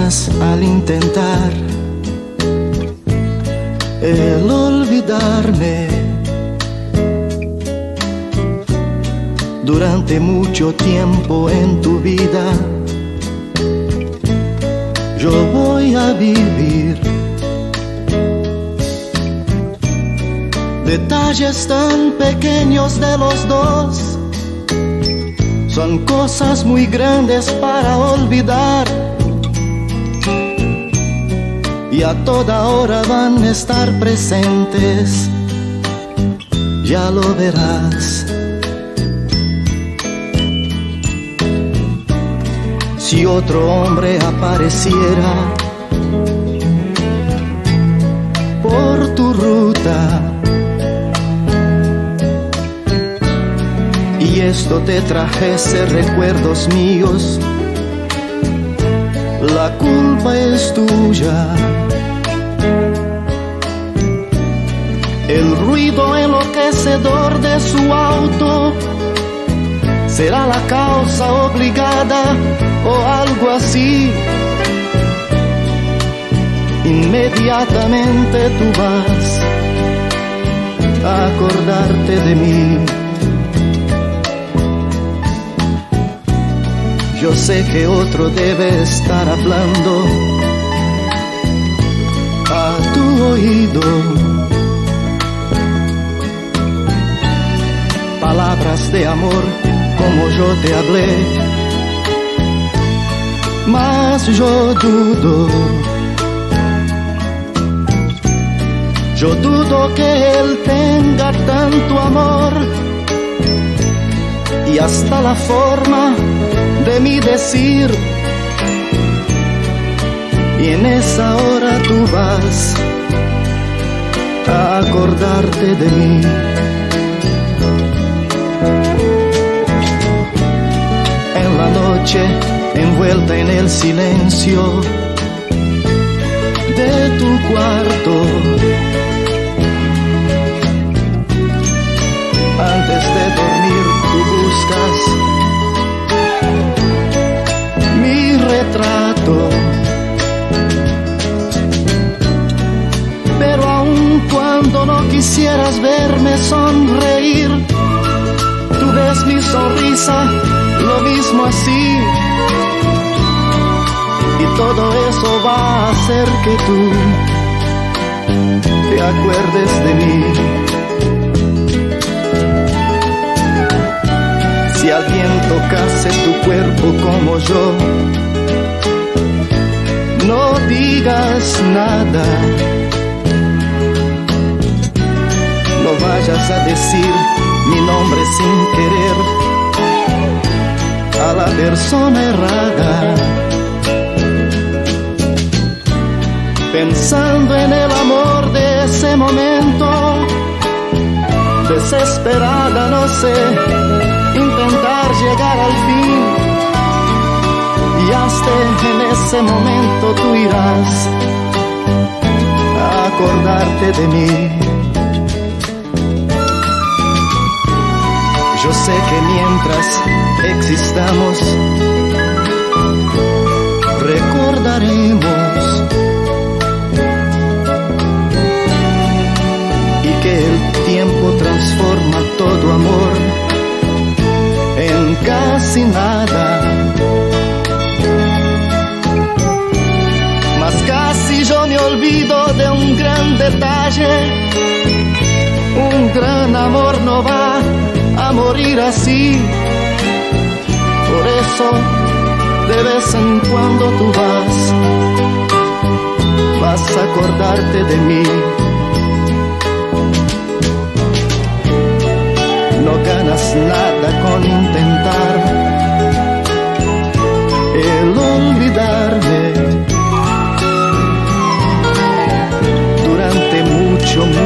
ganas al intentar el olvidarme. Durante mucho tiempo en tu vida yo voy a vivir detalles tan pequeños de los dos. Son cosas muy grandes para olvidar y a toda hora van a estar presentes, ya lo verás. Si otro hombre apareciera por tu ruta y esto te trajese recuerdos míos, la culpa es tuya. El ruido enloquecedor de su auto será la causa obligada o algo así. Inmediatamente tú vas a acordarte de mí. Yo sé que otro debe estar hablando a tu oído palabras de amor como yo te hablé, mas yo dudo que él tenga tanto amor y hasta la forma de mí decir, y en esa hora tú vas a acordarte de mí. En la noche, envuelta en el silencio de tu cuarto, antes de dormir tú buscas mi retrato, pero aun cuando no quisieras verme sonreír, tú ves mi sonrisa lo mismo así, y todo eso va a hacer que tú te acuerdes de mí. Si alguien tocase tu cuerpo como yo, no digas nada, no vayas a decir mi nombre sin querer a la persona errada. Pensando en el amor de ese momento, desesperada, no sé, intentar llegar al fin, y hasta en ese momento tú irás a acordarte de mí. Yo sé que mientras existamos recordaremos, y que el tiempo transforma todo amor en casi nada. Mas casi yo me olvido de un gran detalle, un gran amor no va a morir así. Por eso de vez en cuando tú vas a acordarte de mí. No ganas nada con intentar el olvidarme. Durante mucho